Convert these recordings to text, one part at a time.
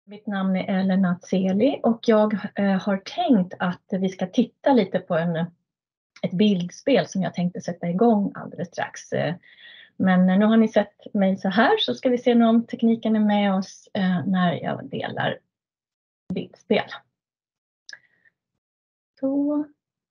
Mitt namn är Ellen Atzeli och jag har tänkt att vi ska titta lite på ett bildspel som jag tänkte sätta igång alldeles strax. Men nu har ni sett mig så här, så ska vi se om tekniken är med oss när jag delar bildspel. Så.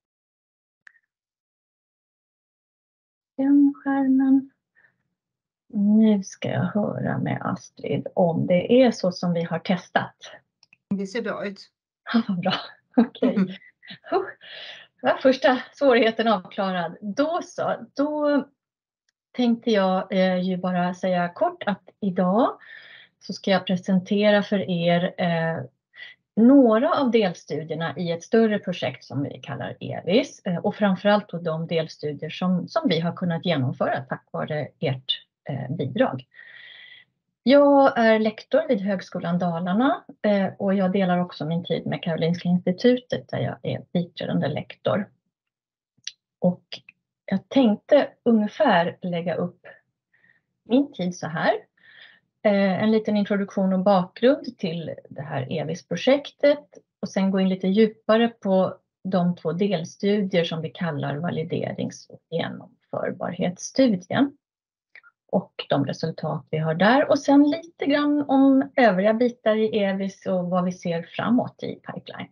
Den skärmen. Nu ska jag höra med Astrid om det är så som vi har testat. Det ser bra ut. Ja, vad bra. Okej. Var första svårigheten avklarad. Då så. Då tänkte jag ju bara säga kort att idag så ska jag presentera för er några av delstudierna i ett större projekt som vi kallar EVIS. Och framförallt då de delstudier som vi har kunnat genomföra tack vare ert bidrag. Jag är lektor vid Högskolan Dalarna och jag delar också min tid med Karolinska institutet där jag är biträdande lektor. Och jag tänkte ungefär lägga upp min tid så här. En liten introduktion och bakgrund till det här EVIS-projektet och sen gå in lite djupare på de två delstudier som vi kallar validerings- och genomförbarhetsstudien. Och de resultat vi har där och sen lite grann om övriga bitar i EVIS och vad vi ser framåt i pipeline.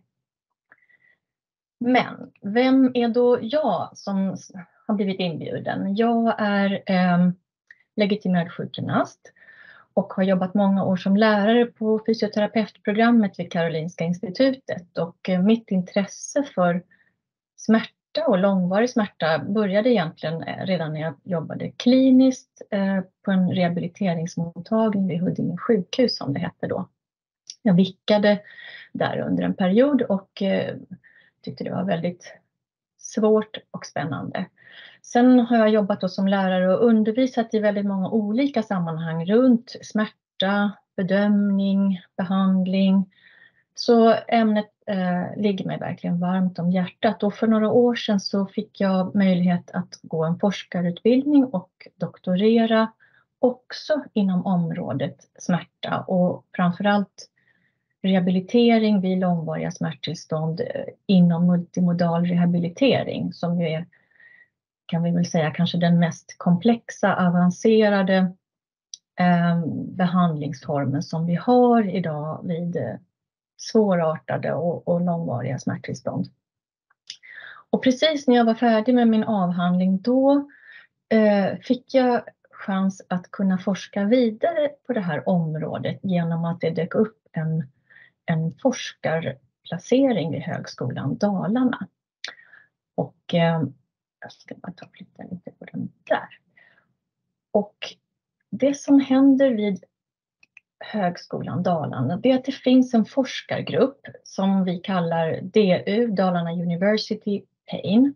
Men vem är då jag som har blivit inbjuden? Jag är legitimerad sjukgymnast och har jobbat många år som lärare på fysioterapeutprogrammet vid Karolinska institutet. Och mitt intresse för smärta och långvarig smärta började egentligen redan när jag jobbade kliniskt på en rehabiliteringsmottagning vid Huddinge sjukhus som det hette då. Jag vickade där under en period och tyckte det var väldigt svårt och spännande. Sen har jag jobbat då som lärare och undervisat i väldigt många olika sammanhang runt smärta, bedömning, behandling. Så ämnet ligger mig verkligen varmt om hjärtat och för några år sedan så fick jag möjlighet att gå en forskarutbildning och doktorera också inom området smärta och framförallt rehabilitering vid långvariga smärttillstånd inom multimodal rehabilitering som ju är, kan vi väl säga, kanske den mest komplexa, avancerade behandlingsformen som vi har idag vid svårartade och långvariga smärttillstånd. Och precis när jag var färdig med min avhandling då fick jag chans att kunna forska vidare på det här området genom att det dök upp en forskarplacering vid Högskolan Dalarna. Och jag ska bara ta lite på den där. Och det som händer vid Högskolan Dalarna, det är att det finns en forskargrupp som vi kallar DU, Dalarna University Pain.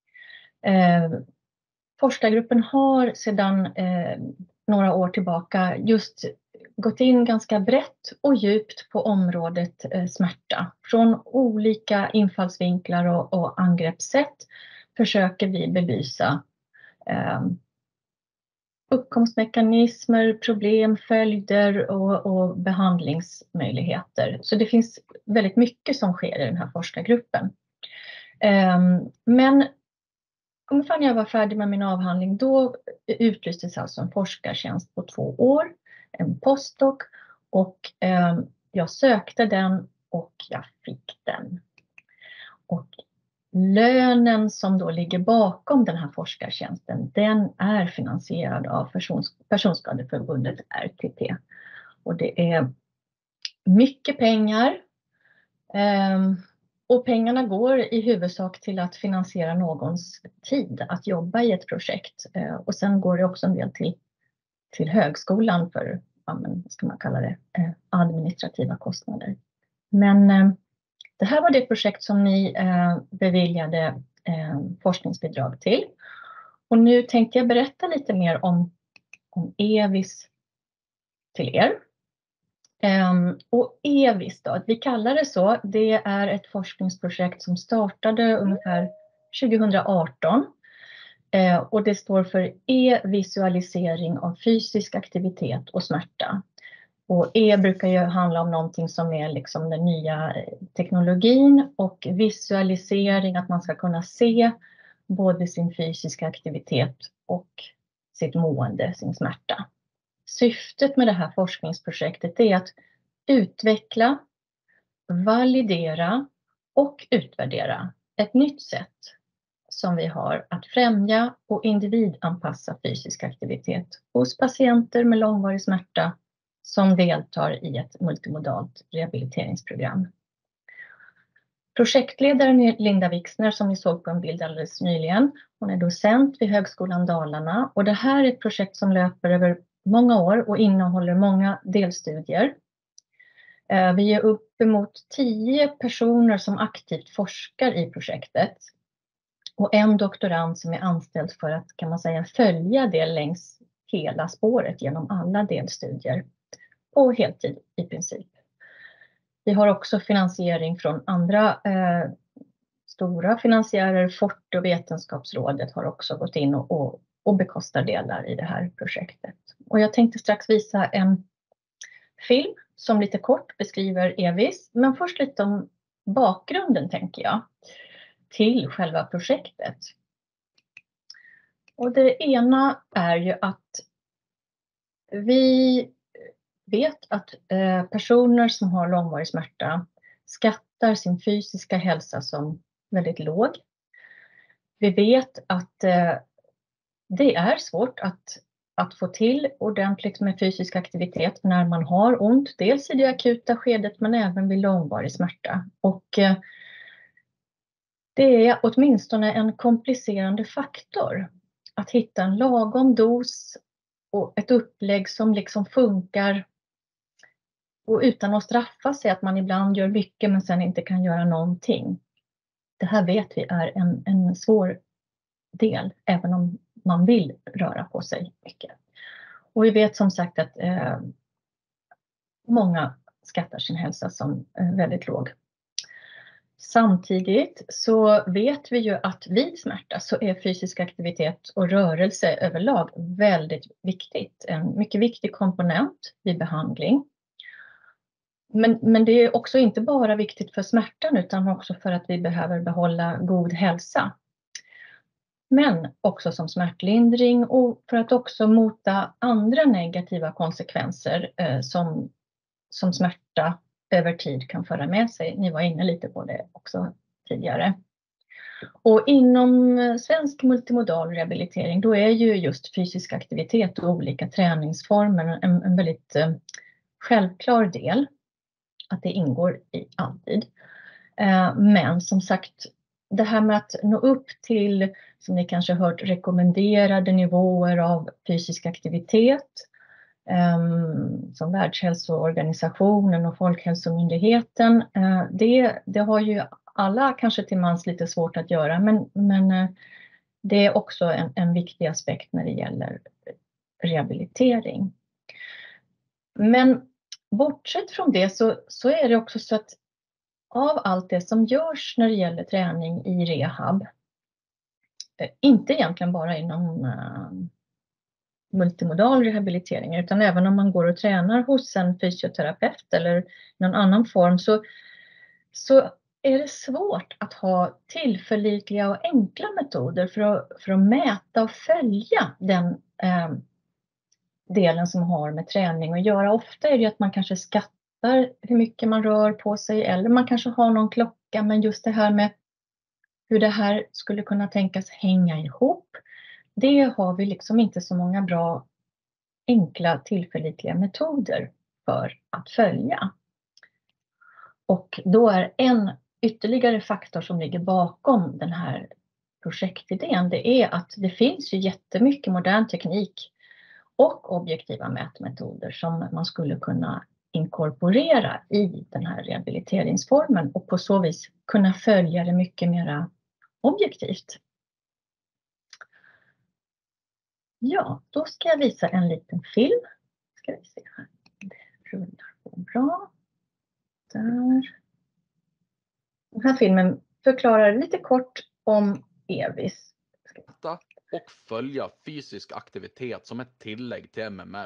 Forskargruppen har sedan några år tillbaka just gått in ganska brett och djupt på området smärta. Från olika infallsvinklar och angreppssätt försöker vi belysa uppkomstmekanismer, problem, följder och behandlingsmöjligheter. Så det finns väldigt mycket som sker i den här forskargruppen. Men ungefär när jag var färdig med min avhandling då utlystes alltså en forskartjänst på 2 år, en postdoc, och jag sökte den och jag fick den. Och lönen som då ligger bakom den här forskartjänsten, den är finansierad av Personskadeförbundet RTP. Och det är mycket pengar. Och pengarna går i huvudsak till att finansiera någons tid att jobba i ett projekt. Och sen går det också en del till högskolan för, vad ska man kalla det, administrativa kostnader. Men det här var det projekt som ni beviljade forskningsbidrag till. Och nu tänkte jag berätta lite mer om EVIS till er. Och EVIS då, vi kallar det så, det är ett forskningsprojekt som startade ungefär 2018. Och det står för e-visualisering av fysisk aktivitet och smärta. Och E brukar ju handla om någonting som är liksom den nya teknologin, och visualisering, att man ska kunna se både sin fysiska aktivitet och sitt mående, sin smärta. Syftet med det här forskningsprojektet är att utveckla, validera och utvärdera ett nytt sätt som vi har att främja och individanpassa fysisk aktivitet hos patienter med långvarig smärta som deltar i ett multimodalt rehabiliteringsprogram. Projektledaren är Linda Wixner, som vi såg på en bild alldeles nyligen. Hon är docent vid Högskolan Dalarna, och det här är ett projekt som löper över många år och innehåller många delstudier. Vi är uppemot 10 personer som aktivt forskar i projektet och en doktorand som är anställd för att, kan man säga, följa det längs hela spåret genom alla delstudier på heltid i princip. Vi har också finansiering från andra stora finansiärer. Forte och Vetenskapsrådet har också gått in och bekostar delar i det här projektet. Och jag tänkte strax visa en film som lite kort beskriver EVIS, men först lite om bakgrunden, tänker jag, till själva projektet. Och det ena är ju att vi vet att personer som har långvarig smärta skattar sin fysiska hälsa som väldigt låg. Vi vet att det är svårt att få till ordentligt med fysisk aktivitet när man har ont, dels i det akuta skedet men även vid långvarig smärta. Och det är åtminstone en komplicerande faktor att hitta en lagom dos och ett upplägg som liksom funkar, och utan att straffa sig att man ibland gör mycket men sen inte kan göra någonting. Det här vet vi är en svår del, även om man vill röra på sig mycket. Och vi vet som sagt att många skattar sin hälsa som väldigt låg. Samtidigt så vet vi ju att vid smärta så är fysisk aktivitet och rörelse överlag väldigt viktigt. En mycket viktig komponent vid behandling. Men det är också inte bara viktigt för smärtan utan också för att vi behöver behålla god hälsa. Men också som smärtlindring och för att också mota andra negativa konsekvenser som smärta över tid kan föra med sig. Ni var inne lite på det också tidigare. Och inom svensk multimodal rehabilitering då är ju just fysisk aktivitet och olika träningsformer en väldigt självklar del. Att det ingår i alltid. Men som sagt, det här med att nå upp till, som ni kanske hört, rekommenderade nivåer av fysisk aktivitet som Världshälsoorganisationen och Folkhälsomyndigheten, det har ju alla kanske till mans lite svårt att göra, men det är också en viktig aspekt när det gäller rehabilitering. Men bortsett från det så är det också så att av allt det som görs när det gäller träning i rehab, inte egentligen bara inom multimodal rehabilitering utan även om man går och tränar hos en fysioterapeut eller någon annan form, så är det svårt att ha tillförlitliga och enkla metoder för att mäta och följa den delen som har med träning att göra. Ofta är det att man kanske skattar hur mycket man rör på sig eller man kanske har någon klocka, men just det här med hur det här skulle kunna tänkas hänga ihop, det har vi liksom inte så många bra, enkla, tillförlitliga metoder för att följa. Och då är en ytterligare faktor som ligger bakom den här projektidén, det är att det finns ju jättemycket modern teknik och objektiva mätmetoder som man skulle kunna inkorporera i den här rehabiliteringsformen och på så vis kunna följa det mycket mer objektivt. Ja, då ska jag visa en liten film. Ska vi se här. Det rullar på bra. Där. Den här filmen förklarar lite kort om EVIS. Och följa fysisk aktivitet som ett tillägg till MMR.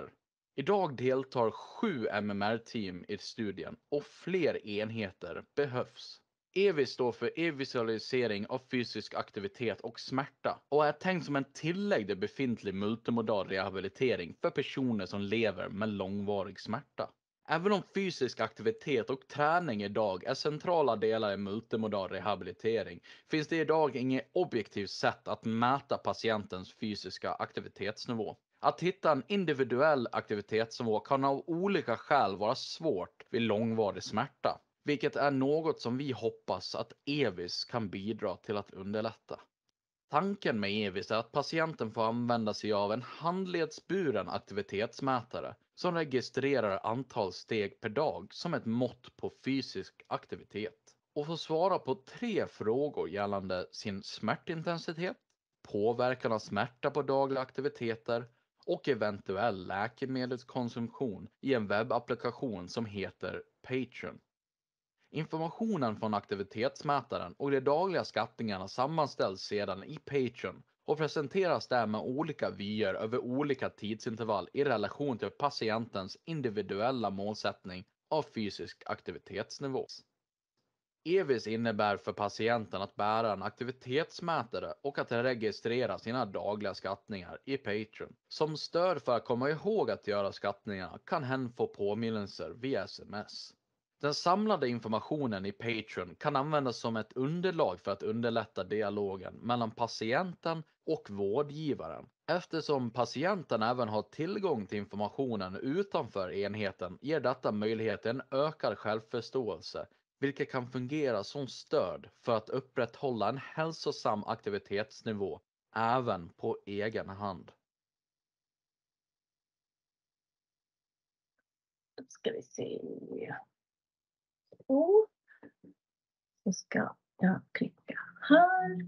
Idag deltar 7 MMR-team i studien och fler enheter behövs. EVIS står för e-visualisering av fysisk aktivitet och smärta och är tänkt som en tillägg till befintlig multimodal rehabilitering för personer som lever med långvarig smärta. Även om fysisk aktivitet och träning idag är centrala delar i multimodal rehabilitering finns det idag inget objektivt sätt att mäta patientens fysiska aktivitetsnivå. Att hitta en individuell aktivitetsnivå kan av olika skäl vara svårt vid långvarig smärta, vilket är något som vi hoppas att EVIS kan bidra till att underlätta. Tanken med EVIS är att patienten får använda sig av en handledsburen aktivitetsmätare som registrerar antal steg per dag som ett mått på fysisk aktivitet och får svara på 3 frågor gällande sin smärtintensitet, påverkan av smärta på dagliga aktiviteter och eventuell läkemedelskonsumtion i en webbapplikation som heter Patreon. Informationen från aktivitetsmätaren och de dagliga skattningarna sammanställs sedan i Patreon och presenteras där med olika vyer över olika tidsintervall i relation till patientens individuella målsättning av fysisk aktivitetsnivå. EVIS innebär för patienten att bära en aktivitetsmätare och att registrera sina dagliga skattningar i Patreon. Som stöd för att komma ihåg att göra skattningarna kan hen få påminnelser via sms. Den samlade informationen i Patreon kan användas som ett underlag för att underlätta dialogen mellan patienten och vårdgivaren. Eftersom patienten även har tillgång till informationen utanför enheten ger detta möjlighet till en ökad självförståelse, vilket kan fungera som stöd för att upprätthålla en hälsosam aktivitetsnivå även på egen hand. Då ska vi se. Så ska jag klicka här.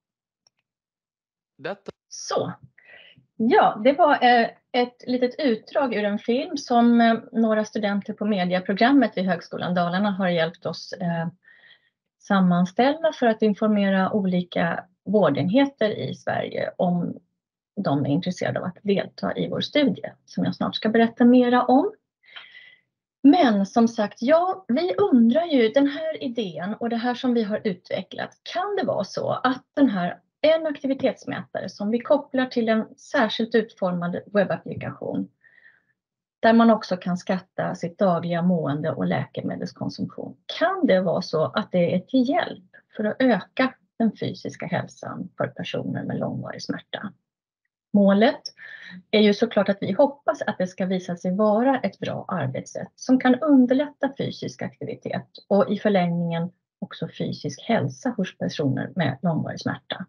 Så. Ja, det var ett litet utdrag ur en film som några studenter på medieprogrammet vid Högskolan Dalarna har hjälpt oss sammanställa för att informera olika vårdenheter i Sverige om de är intresserade av att delta i vår studie som jag snart ska berätta mera om. Men som sagt, ja, vi undrar ju den här idén och det här som vi har utvecklat, kan det vara så att en aktivitetsmätare som vi kopplar till en särskilt utformad webbapplikation där man också kan skatta sitt dagliga mående och läkemedelskonsumtion. Kan det vara så att det är till hjälp för att öka den fysiska hälsan för personer med långvarig smärta? Målet är ju såklart att vi hoppas att det ska visa sig vara ett bra arbetssätt som kan underlätta fysisk aktivitet och i förlängningen också fysisk hälsa hos personer med långvarig smärta.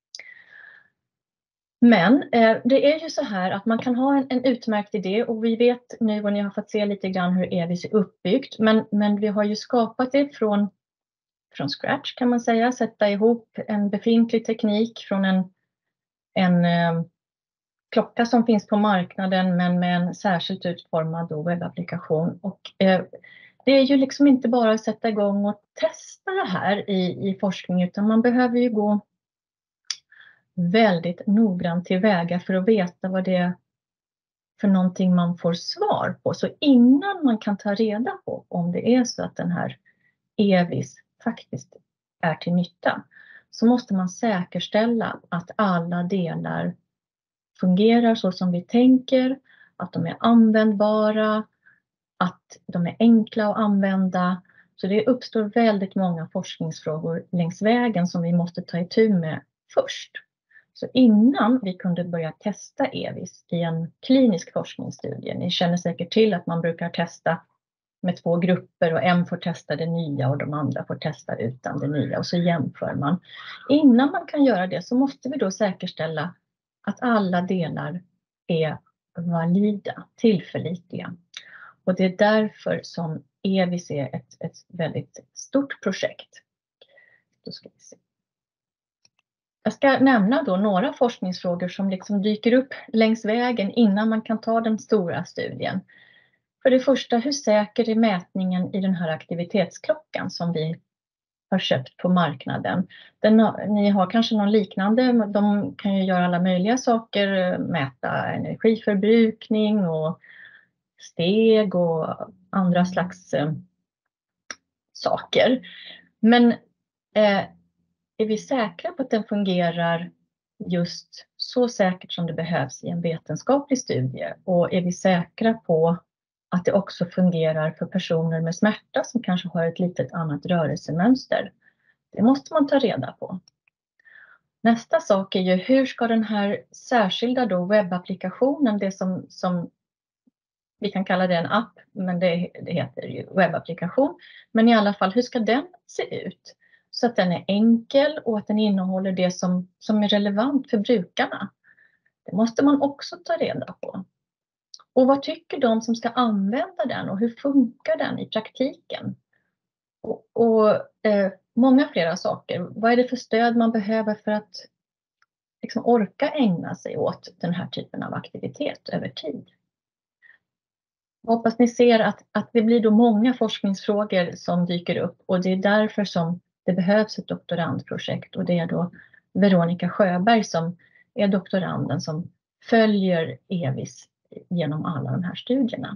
Men det är ju så här att man kan ha en utmärkt idé och vi vet nu och ni har fått se lite grann hur EVIS är uppbyggt. Men vi har ju skapat det från scratch kan man säga. Sätta ihop en befintlig teknik från en klocka som finns på marknaden men med en särskilt utformad webbapplikation. Och det är ju liksom inte bara att sätta igång och testa det här i forskning utan man behöver ju gå väldigt noggrant tillväga för att veta vad det är för någonting man får svar på. Så innan man kan ta reda på om det är så att den här EVIS faktiskt är till nytta så måste man säkerställa att alla delar fungerar så som vi tänker, att de är användbara, att de är enkla att använda. Så det uppstår väldigt många forskningsfrågor längs vägen som vi måste ta itu med först. Så innan vi kunde börja testa EVIS i en klinisk forskningsstudie, ni känner säkert till att man brukar testa med 2 grupper och en får testa det nya och de andra får testa utan det nya och så jämför man. Innan man kan göra det så måste vi då säkerställa att alla delar är valida, tillförlitliga. Och det är därför som EVIS är ett väldigt stort projekt. Då ska vi se. Jag ska nämna då några forskningsfrågor som liksom dyker upp längs vägen innan man kan ta den stora studien. För det första, hur säker är mätningen i den här aktivitetsklockan som vi har köpt på marknaden? Ni har kanske någon liknande, de kan ju göra alla möjliga saker, mäta energiförbrukning och steg och andra slags saker. Men är vi säkra på att den fungerar just så säkert som det behövs i en vetenskaplig studie? Och är vi säkra på att det också fungerar för personer med smärta som kanske har ett litet annat rörelsemönster? Det måste man ta reda på. Nästa sak är ju, hur ska den här särskilda då webbapplikationen, det som vi kan kalla det en app, men det heter ju webbapplikation. Men i alla fall, hur ska den se ut? Så att den är enkel och att den innehåller det som är relevant för brukarna. Det måste man också ta reda på. Och vad tycker de som ska använda den och hur funkar den i praktiken? Och många flera saker. Vad är det för stöd man behöver för att liksom orka ägna sig åt den här typen av aktivitet över tid? Jag hoppas ni ser att det blir då många forskningsfrågor som dyker upp, och det är därför som det behövs ett doktorandprojekt, och det är då Veronica Sjöberg som är doktoranden som följer EVIS genom alla de här studierna.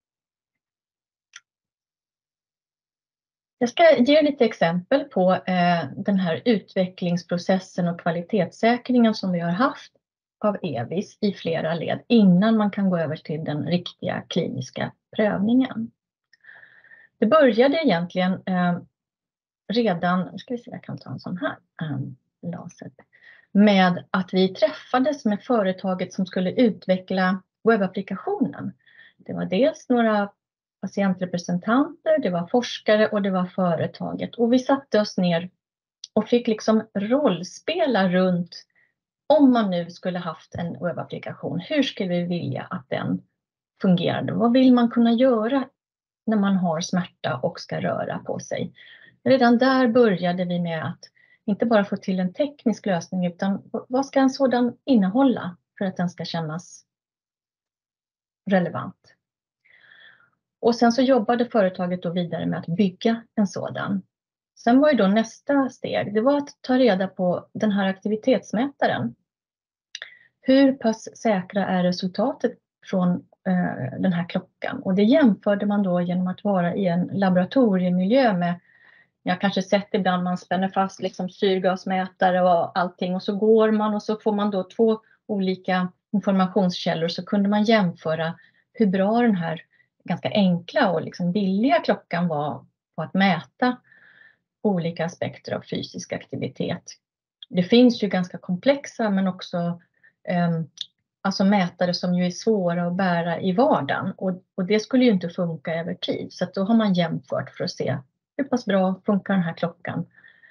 Jag ska ge lite exempel på den här utvecklingsprocessen och kvalitetssäkringen som vi har haft av EVIS i flera led innan man kan gå över till den riktiga kliniska prövningen. Det började egentligen redan, ska vi se, jag kan ta en sån här laser, med att vi träffades med företaget som skulle utveckla webbapplikationen. Det var dels några patientrepresentanter, det var forskare och det var företaget. Och vi satte oss ner och fick liksom rollspela runt, om man nu skulle haft en webbapplikation, hur skulle vi vilja att den fungerade? Vad vill man kunna göra när man har smärta och ska röra på sig? Redan där började vi med att inte bara få till en teknisk lösning, utan vad ska en sådan innehålla för att den ska kännas relevant? Och sen så jobbade företaget då vidare med att bygga en sådan. Sen var ju då nästa steg, det var att ta reda på den här aktivitetsmätaren. Hur pass säkra är resultatet från den här klockan? Och det jämförde man då genom att vara i en laboratoriemiljö med, jag kanske sett ibland man spänner fast liksom syrgasmätare och allting, och så går man och så får man då 2 olika informationskällor, så kunde man jämföra hur bra den här ganska enkla och liksom billiga klockan var på att mäta olika aspekter av fysisk aktivitet. Det finns ju ganska komplexa men också alltså mätare som ju är svåra att bära i vardagen, och det skulle ju inte funka över tid, så att då har man jämfört för att se hur pass bra funkar den här klockan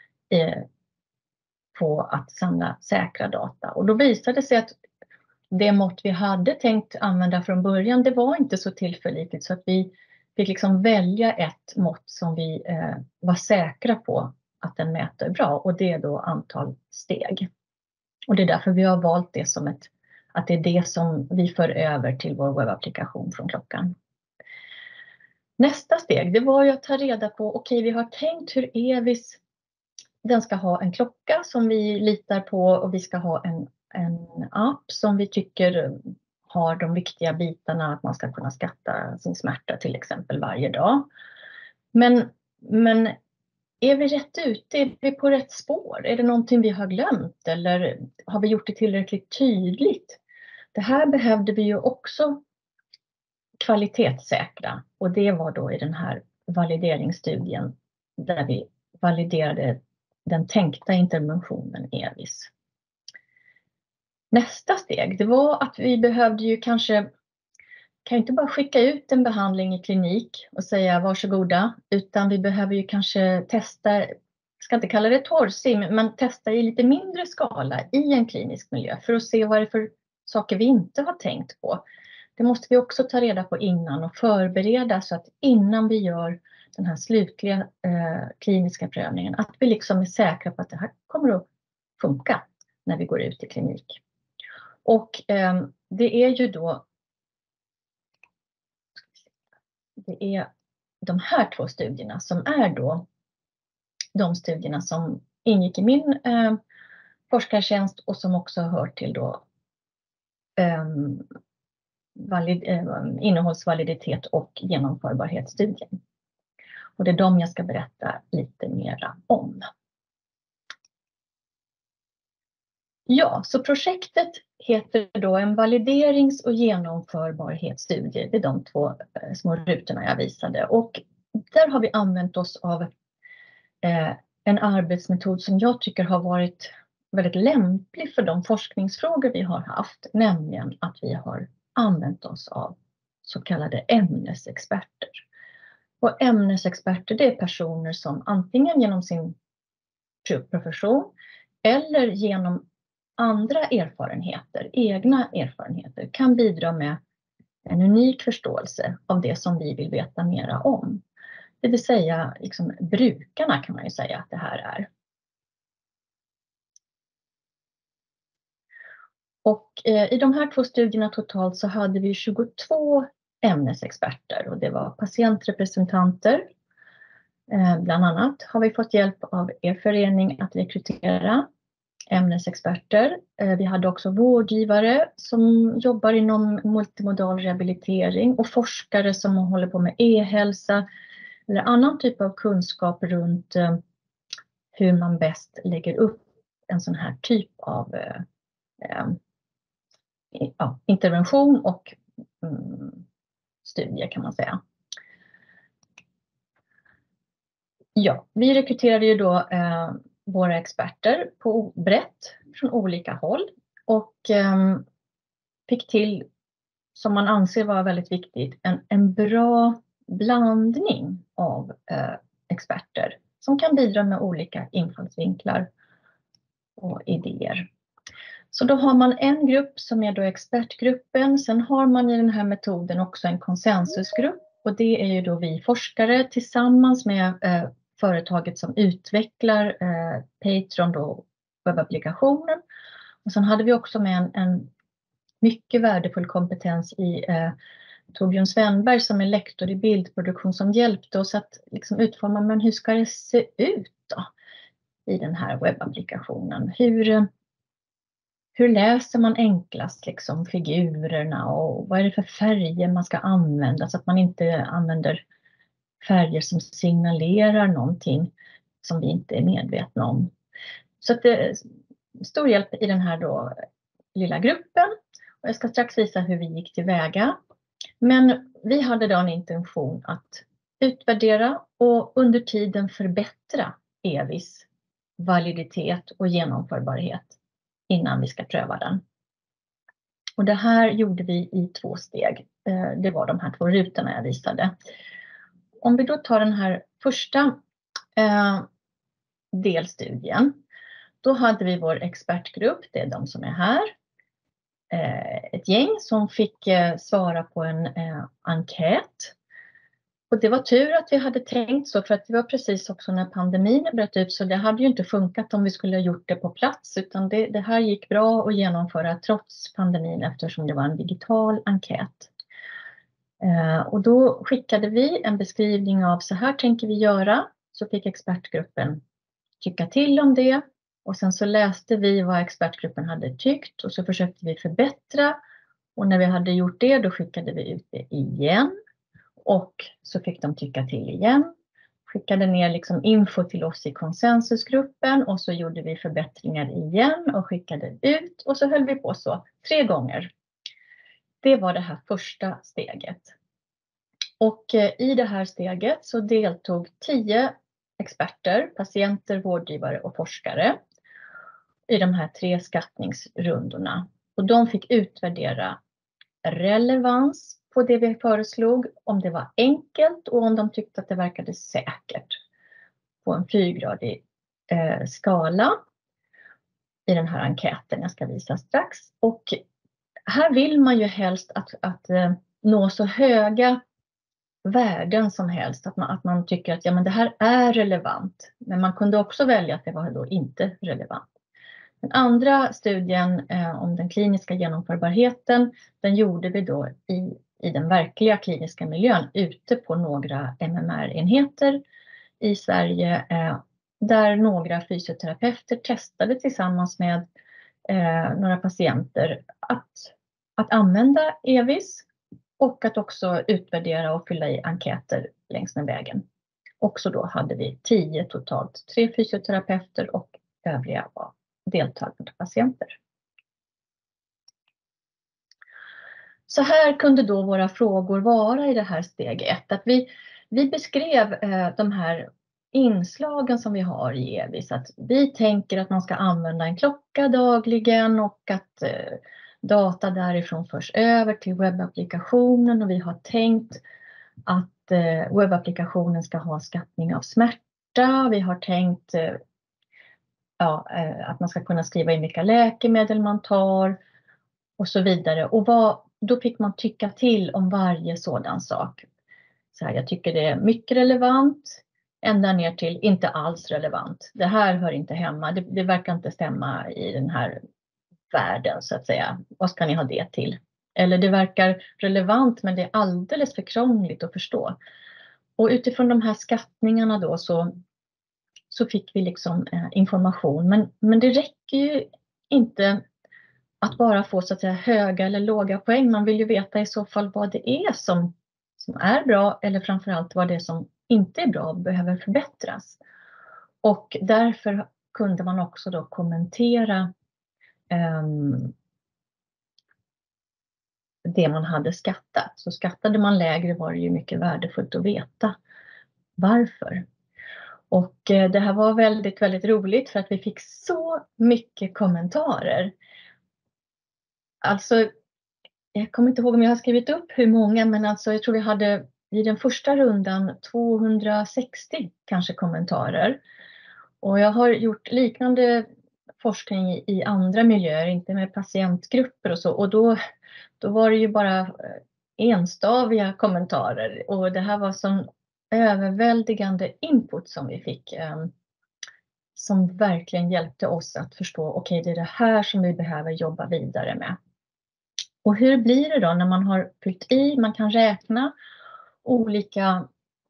på att samla säkra data. Och då visade det sig att det mått vi hade tänkt använda från början, det var inte så tillförlitligt, så att vi fick liksom välja ett mått som vi var säkra på att den mäter bra, och det är då antal steg. Och det är därför vi har valt det som att det är det som vi för över till vår webbapplikation från klockan. Nästa steg, det var ju att ta reda på, okej, vi har tänkt hur EVIS, den ska ha en klocka som vi litar på, och vi ska ha en app som vi tycker har de viktiga bitarna, att man ska kunna skatta sin smärta till exempel varje dag. Men är vi rätt ute? Är vi på rätt spår? Är det någonting vi har glömt, eller har vi gjort det tillräckligt tydligt? Det här behövde vi ju också kvalitetssäkra, och det var då i den här valideringsstudien där vi validerade den tänkta interventionen EVIS. Nästa steg, det var att vi behövde ju kan inte bara skicka ut en behandling i klinik och säga varsågoda, utan vi behöver ju kanske testa, jag ska inte kalla det torrsim, men testa i lite mindre skala i en klinisk miljö för att se vad det är för saker vi inte har tänkt på. Det måste vi också ta reda på innan och förbereda, så att innan vi gör den här slutliga kliniska prövningen, att vi liksom är säkra på att det här kommer att funka när vi går ut i klinik. Och det är ju då, det är de här 2 studierna som är då de studierna som ingick i min forskartjänst och som också hör till då innehållsvaliditet och genomförbarhetsstudien. Och det är de jag ska berätta lite mera om. Ja, så projektet heter då en validerings- och genomförbarhetsstudie. Det är de 2 små rutorna jag visade. Och där har vi använt oss av en arbetsmetod som jag tycker har varit väldigt lämplig för de forskningsfrågor vi har haft. Nämligen att vi har använt oss av så kallade ämnesexperter. Och ämnesexperter, det är personer som antingen genom sin profession eller genom andra erfarenheter, egna erfarenheter, kan bidra med en unik förståelse av det som vi vill veta mera om. Det vill säga liksom brukarna kan man ju säga att det här är. Och i de här 2 studierna totalt så hade vi 22 ämnesexperter och det var patientrepresentanter. Bland annat har vi fått hjälp av er förening att rekrytera ämnesexperter. Vi hade också vårdgivare som jobbar inom multimodal rehabilitering och forskare som håller på med e-hälsa eller annan typ av kunskap runt hur man bäst lägger upp en sån här typ av intervention och studier kan man säga. Ja, vi rekryterade ju då våra experter på brett från olika håll och fick till, som man anser vara väldigt viktigt, en bra blandning av experter som kan bidra med olika infallsvinklar och idéer. Så då har man en grupp som är då expertgruppen. Sen har man i den här metoden också en konsensusgrupp och det är ju då vi forskare tillsammans med företaget som utvecklar Patreon då, webbapplikationen. Och sen hade vi också med en mycket värdefull kompetens i Torbjörn Svenberg som är lektor i bildproduktion som hjälpte oss att liksom utforma, men hur ska det se ut då i den här webbapplikationen? Hur läser man enklast liksom figurerna och vad är det för färger man ska använda så att man inte använder färger som signalerar någonting som vi inte är medvetna om. Så att det är stor hjälp i den här då lilla gruppen. Och jag ska strax visa hur vi gick tillväga. Men vi hade då en intention att utvärdera och under tiden förbättra EVIs validitet och genomförbarhet innan vi ska pröva den. Och det här gjorde vi i 2 steg. Det var de här 2 rutorna jag visade. Om vi då tar den här första delstudien. Då hade vi vår expertgrupp, det är de som är här. Ett gäng som fick svara på en enkät. Och det var tur att vi hade tänkt så, för att det var precis också när pandemin bröt ut, så det hade ju inte funkat om vi skulle ha gjort det på plats, utan det här gick bra att genomföra trots pandemin eftersom det var en digital enkät. Och då skickade vi en beskrivning av så här tänker vi göra, så fick expertgruppen tycka till om det. Och sen så läste vi vad expertgruppen hade tyckt och så försökte vi förbättra. Och när vi hade gjort det då skickade vi ut det igen. Och så fick de tycka till igen. Skickade ner liksom info till oss i konsensusgruppen och så gjorde vi förbättringar igen och skickade ut. Och så höll vi på så 3 gånger. Det var det här första steget. Och i det här steget så deltog 10 experter, patienter, vårdgivare och forskare i de här 3 skattningsrundorna. Och de fick utvärdera relevans på det vi föreslog, om det var enkelt och om de tyckte att det verkade säkert på en 4-gradig skala i den här enkäten jag ska visa strax. Och här vill man ju helst att nå så höga värden som helst, att man tycker att ja, men det här är relevant, men man kunde också välja att det var då inte relevant. Den andra studien om den kliniska genomförbarheten, den gjorde vi då i den verkliga kliniska miljön ute på några MMR-enheter i Sverige där några fysioterapeuter testade tillsammans med några patienter att att använda EVIS och att också utvärdera och fylla i enkäter längs med vägen. Och så då hade vi 10 totalt, 3 fysioterapeuter och övriga var deltagande patienter. Så här kunde då våra frågor vara i det här steg 1. Att vi beskrev de här inslagen som vi har i EVIS. Att vi tänker att man ska använda en klocka dagligen och att data därifrån förs över till webbapplikationen. Och vi har tänkt att webbapplikationen ska ha skattning av smärta. Vi har tänkt att man ska kunna skriva in vilka läkemedel man tar och så vidare. Och då fick man tycka till om varje sådan sak. Så här, jag tycker det är mycket relevant, ända ner till inte alls relevant. Det här hör inte hemma, det verkar inte stämma i den här världen så att säga. Vad ska ni ha det till? Eller det verkar relevant men det är alldeles för krångligt att förstå. Och utifrån de här skattningarna då så fick vi liksom information. Men det räcker ju inte att bara få så att säga höga eller låga poäng. Man vill ju veta i så fall vad det är som är bra eller framförallt vad det är som inte är bra och behöver förbättras. Och därför kunde man också då kommentera det man hade skattat. Så skattade man lägre var det ju mycket värdefullt att veta varför. Och det här var väldigt, väldigt roligt för att vi fick så mycket kommentarer. Alltså, jag kommer inte ihåg om jag har skrivit upp hur många, men alltså jag tror vi hade i den första rundan 260 kanske kommentarer. Och jag har gjort liknande forskning i andra miljöer, inte med patientgrupper och så. Och då var det ju bara enstaviga kommentarer. Och det här var sån överväldigande input som vi fick. Som verkligen hjälpte oss att förstå, okej, det är det här som vi behöver jobba vidare med. Och hur blir det då när man har fyllt i, man kan räkna olika,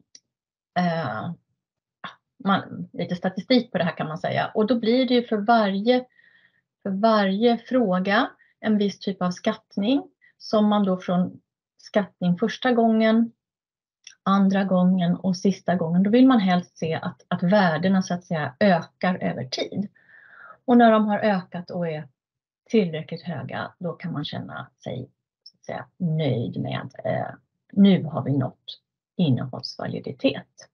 lite statistik på det här kan man säga. Och då blir det ju för varje fråga en viss typ av skattning som man då från skattning första gången, andra gången och sista gången. Då vill man helst se att värdena så att säga ökar över tid. Och när de har ökat och är tillräckligt höga, då kan man känna sig så att säga nöjd med nu har vi nått innehållsvaliditet.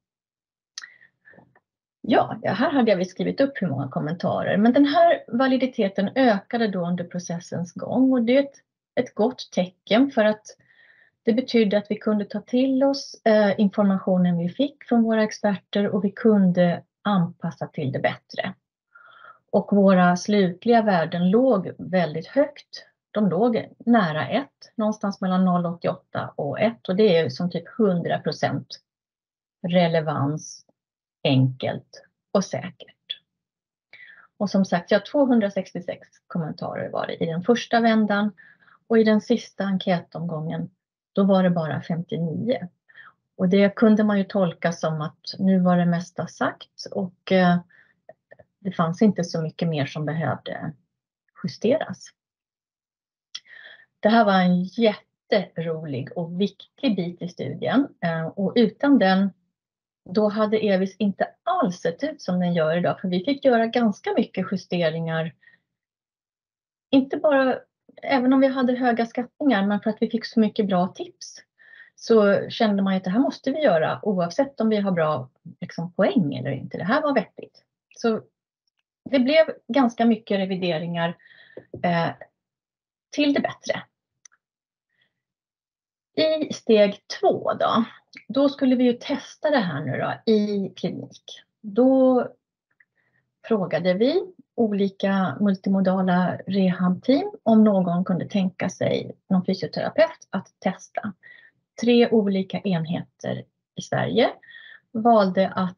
Ja, här hade jag skrivit upp hur många kommentarer. Men den här validiteten ökade då under processens gång. Och det är ett gott tecken för att det betydde att vi kunde ta till oss informationen vi fick från våra experter och vi kunde anpassa till det bättre. Och våra slutliga värden låg väldigt högt. De låg nära 1, någonstans mellan 0,88 och 1. Och det är som typ 100% relevans, enkelt och säkert. Och som sagt, 266 kommentarer var det i den första vändan. Och i den sista enkätomgången, då var det bara 59. Och det kunde man ju tolka som att nu var det mesta sagt och det fanns inte så mycket mer som behövde justeras. Det här var en jätterolig och viktig bit i studien och utan den då hade EVIS inte alls sett ut som den gör idag, för vi fick göra ganska mycket justeringar. Inte bara, även om vi hade höga skattningar, men för att vi fick så mycket bra tips så kände man att det här måste vi göra oavsett om vi har bra poäng eller inte. Det här var vettigt. Så det blev ganska mycket revideringar till det bättre. I steg 2 då skulle vi ju testa det här nu då i klinik. Då frågade vi olika multimodala rehabteam om någon kunde tänka sig någon fysioterapeut att testa. 3 olika enheter i Sverige valde att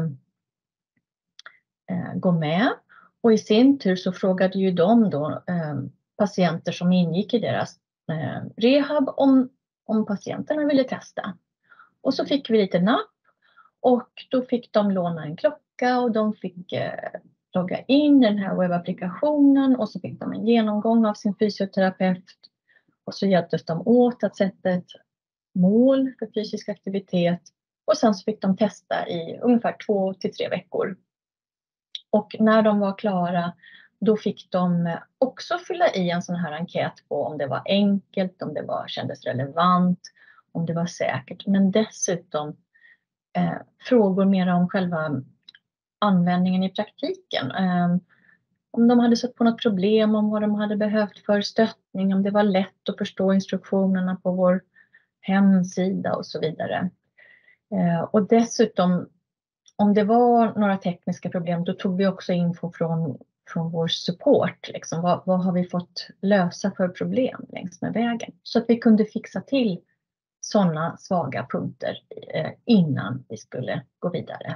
gå med och i sin tur så frågade ju de då patienter som ingick i deras rehab om patienterna ville testa. Och så fick vi lite napp och då fick de låna en klocka och de fick logga in i den här webbapplikationen och så fick de en genomgång av sin fysioterapeut Och så hjälptes de åt att sätta ett mål för fysisk aktivitet. Och sen så fick de testa i ungefär 2 till 3 veckor. Och när de var klara, då fick de också fylla i en sån här enkät på om det var enkelt, om det kändes relevant, om det var säkert. Men dessutom frågor mer om själva användningen i praktiken. Om de hade sett på något problem, om vad de hade behövt för stöttning, om det var lätt att förstå instruktionerna på vår hemsida och så vidare. Och dessutom, om det var några tekniska problem, då tog vi också info från vår support. Liksom, vad har vi fått lösa för problem längs med vägen? Så att vi kunde fixa till sådana svaga punkter innan vi skulle gå vidare.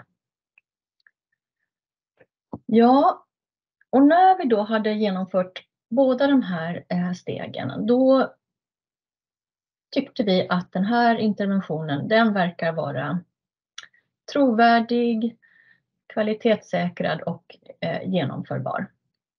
Ja, och när vi då hade genomfört båda de här stegen, då tyckte vi att den här interventionen, den verkar vara trovärdig, kvalitetssäkrad och genomförbar.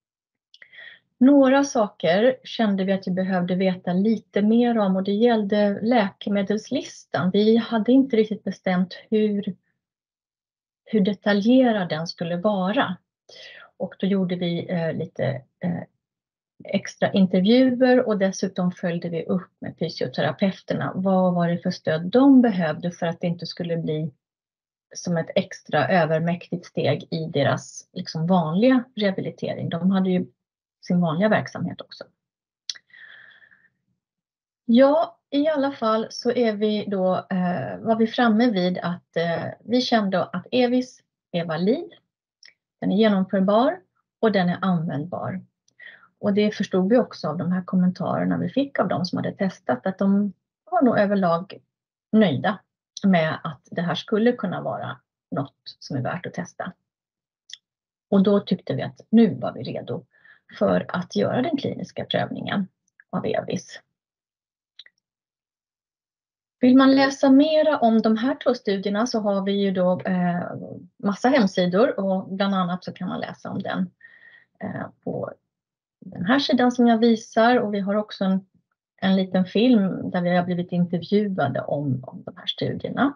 Några saker kände vi att vi behövde veta lite mer om, och det gällde läkemedelslistan. Vi hade inte riktigt bestämt hur detaljerad den skulle vara. Och då gjorde vi lite extra intervjuer, och dessutom följde vi upp med fysioterapeuterna. Vad var det för stöd de behövde för att det inte skulle bli som ett extra övermäktigt steg i deras liksom vanliga rehabilitering. De hade ju sin vanliga verksamhet också. Ja, i alla fall så är vi då, var vi framme vid att vi kände att EVIS är valid, den är genomförbar och den är användbar. Och det förstod vi också av de här kommentarerna vi fick av de som hade testat, att de var nog överlag nöjda med att det här skulle kunna vara något som är värt att testa. Och då tyckte vi att nu var vi redo för att göra den kliniska prövningen av EVIS. Vill man läsa mera om de här 2 studierna så har vi ju då massa hemsidor, och bland annat så kan man läsa om den på den här sidan som jag visar, och vi har också en liten film där vi har blivit intervjuade om de här studierna.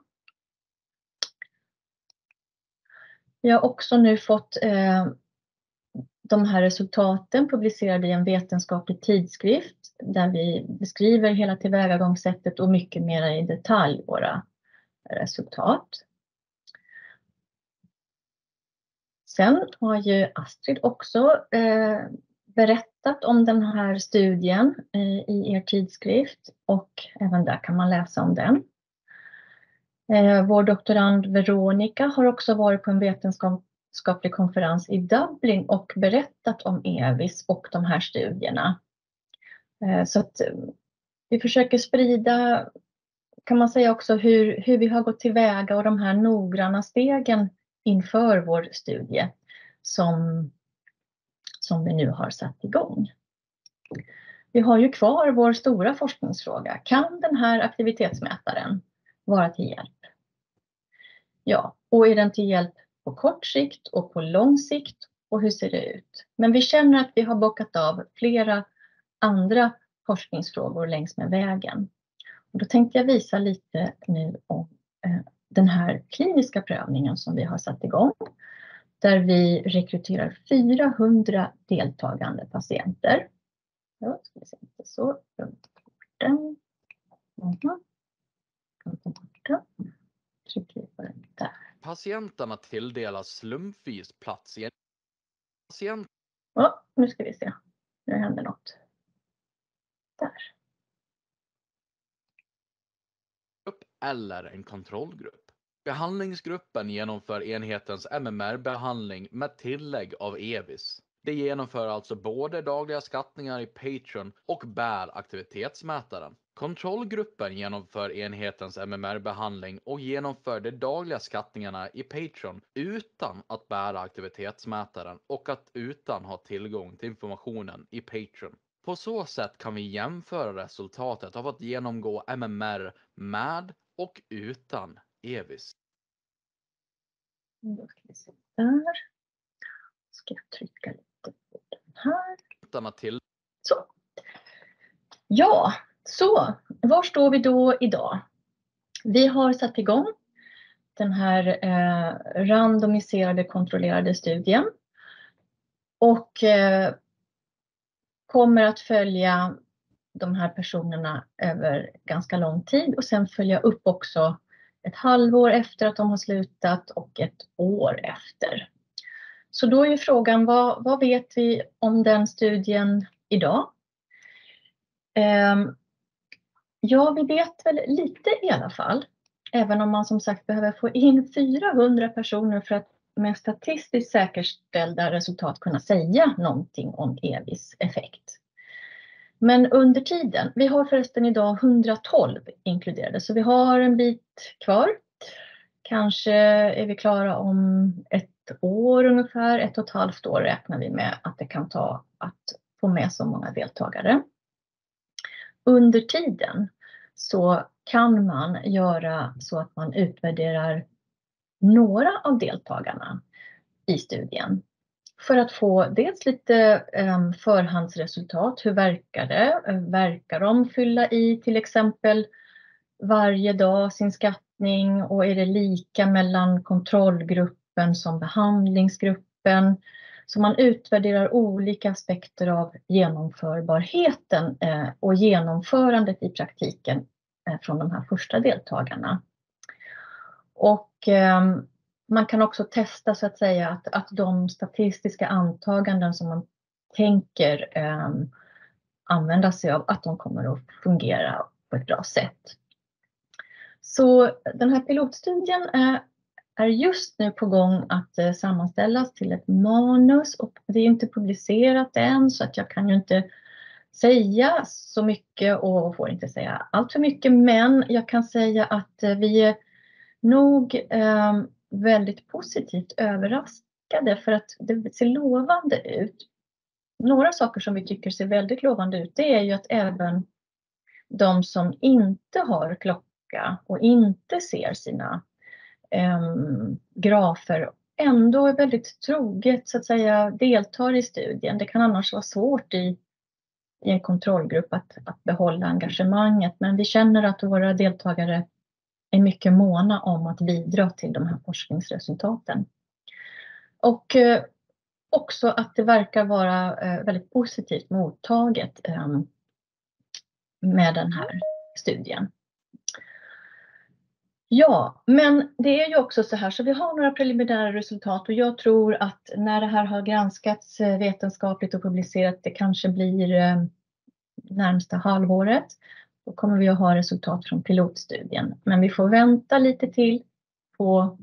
Vi har också nu fått de här resultaten publicerade i en vetenskaplig tidskrift där vi beskriver hela tillvägagångssättet och mycket mer i detalj våra resultat. Sen har ju Astrid också berättat om den här studien i er tidskrift, och även där kan man läsa om den. Vår doktorand Veronica har också varit på en vetenskaplig konferens i Dublin och berättat om EVIS och de här studierna. Så att vi försöker sprida, kan man säga också, hur vi har gått tillväga och de här noggranna stegen inför vår studie som vi nu har satt igång. Vi har ju kvar vår stora forskningsfråga. Kan den här aktivitetsmätaren vara till hjälp? Ja, och är den till hjälp på kort sikt och på lång sikt, och hur ser det ut? Men vi känner att vi har bockat av flera andra forskningsfrågor längs med vägen. Och då tänkte jag visa lite nu om den här kliniska prövningen som vi har satt igång. Där vi rekryterar 400 deltagande patienter. Ja, ska vi se lite så. Den. Trycker på den där. Patienterna tilldelas slumpvis plats i en patient. Ja, nu ska vi se. Nu händer något. Där. Eller en kontrollgrupp. Behandlingsgruppen genomför enhetens MMR-behandling med tillägg av EVIS. Det genomför alltså både dagliga skattningar i Patreon och bär aktivitetsmätaren. Kontrollgruppen genomför enhetens MMR-behandling och genomför de dagliga skattningarna i Patreon utan att bära aktivitetsmätaren och utan ha tillgång till informationen i Patreon. På så sätt kan vi jämföra resultatet av att genomgå MMR med och utan EVIS. Då ska vi se där. Ska jag trycka lite på den här. Till Så. Ja, så var står vi då idag? Vi har satt igång den här randomiserade kontrollerade studien och kommer att följa de här personerna över ganska lång tid och sen följa upp också ett halvår efter att de har slutat och ett år efter. Så då är frågan, vad vet vi om den studien idag? Ja, vi vet väl lite i alla fall. Även om man som sagt behöver få in 400 personer för att med statistiskt säkerställda resultat kunna säga någonting om EVIs effekt. Men under tiden, vi har förresten idag 112 inkluderade, så vi har en bit kvar. Kanske är vi klara om ett år ungefär, 1,5 år räknar vi med att det kan ta att få med så många deltagare. Under tiden så kan man göra så att man utvärderar några av deltagarna i studien. För att få dels lite förhandsresultat, hur verkar det? Verkar de fylla i till exempel varje dag sin skattning och är det lika mellan kontrollgruppen som behandlingsgruppen? Så man utvärderar olika aspekter av genomförbarheten och genomförandet i praktiken från de här första deltagarna. Och man kan också testa så att säga att de statistiska antaganden som man tänker använda sig av, att de kommer att fungera på ett bra sätt. Så den här pilotstudien är just nu på gång att sammanställas till ett manus och det är inte publicerat än så att jag kan ju inte säga så mycket och får inte säga allt för mycket, men jag kan säga att vi är nog väldigt positivt överraskade för att det ser lovande ut. Några saker som vi tycker ser väldigt lovande ut, det är ju att även de som inte har klocka och inte ser sina grafer ändå är väldigt troget så att säga deltar i studien. Det kan annars vara svårt i en kontrollgrupp att behålla engagemanget, men vi känner att våra deltagare är mycket måna om att bidra till de här forskningsresultaten. Och också att det verkar vara väldigt positivt mottaget med den här studien. Ja, men det är ju också så här så vi har några preliminära resultat och jag tror att när det här har granskats vetenskapligt och publicerat, det kanske blir närmsta halvåret. Då kommer vi att ha resultat från pilotstudien. Men vi får vänta lite till på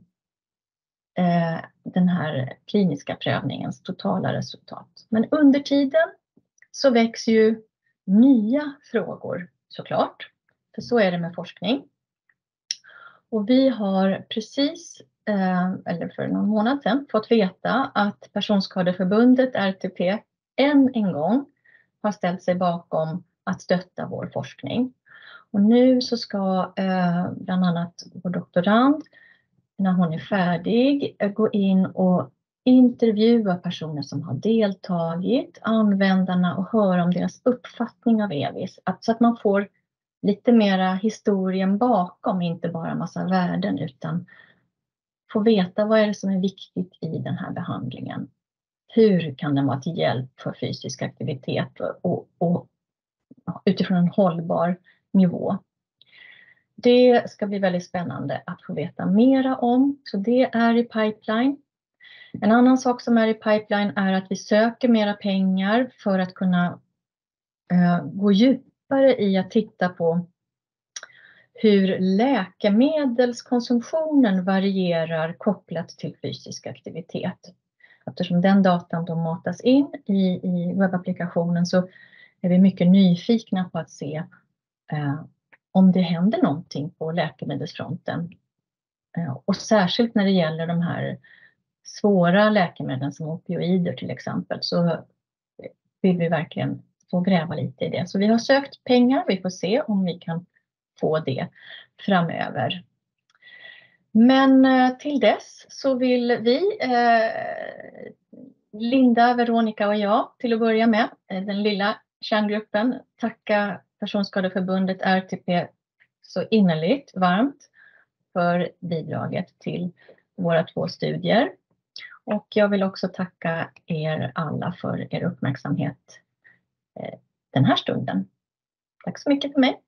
den här kliniska prövningens totala resultat. Men under tiden så väcks ju nya frågor såklart. För så är det med forskning. Och vi har precis, eller för någon månad sedan, fått veta att Personskadeförbundet RTP än en gång har ställt sig bakom att stötta vår forskning. Och nu så ska bland annat vår doktorand, när hon är färdig, gå in och intervjua personer som har deltagit, användarna och höra om deras uppfattning av EVIs. Så att man får lite mera historien bakom, inte bara massa värden utan få veta vad är det som är viktigt i den här behandlingen. Hur kan den vara till hjälp för fysisk aktivitet och utifrån en hållbar nivå. Det ska bli väldigt spännande att få veta mera om. Så det är i pipeline. En annan sak som är i pipeline är att vi söker mera pengar för att kunna gå djupare i att titta på hur läkemedelskonsumtionen varierar kopplat till fysisk aktivitet. Eftersom den datan då matas in i webbapplikationen så är vi mycket nyfikna på att se om det händer någonting på läkemedelsfronten. Och särskilt när det gäller de här svåra läkemedlen som opioider till exempel så vill vi verkligen få gräva lite i det. Så vi har sökt pengar, vi får se om vi kan få det framöver. Men till dess så vill vi, Linda, Veronica och jag till att börja med, den lilla kärngruppen, tacka Personskadeförbundet RTP så innerligt varmt för bidraget till våra 2 studier. Och jag vill också tacka er alla för er uppmärksamhet den här stunden. Tack så mycket för mig.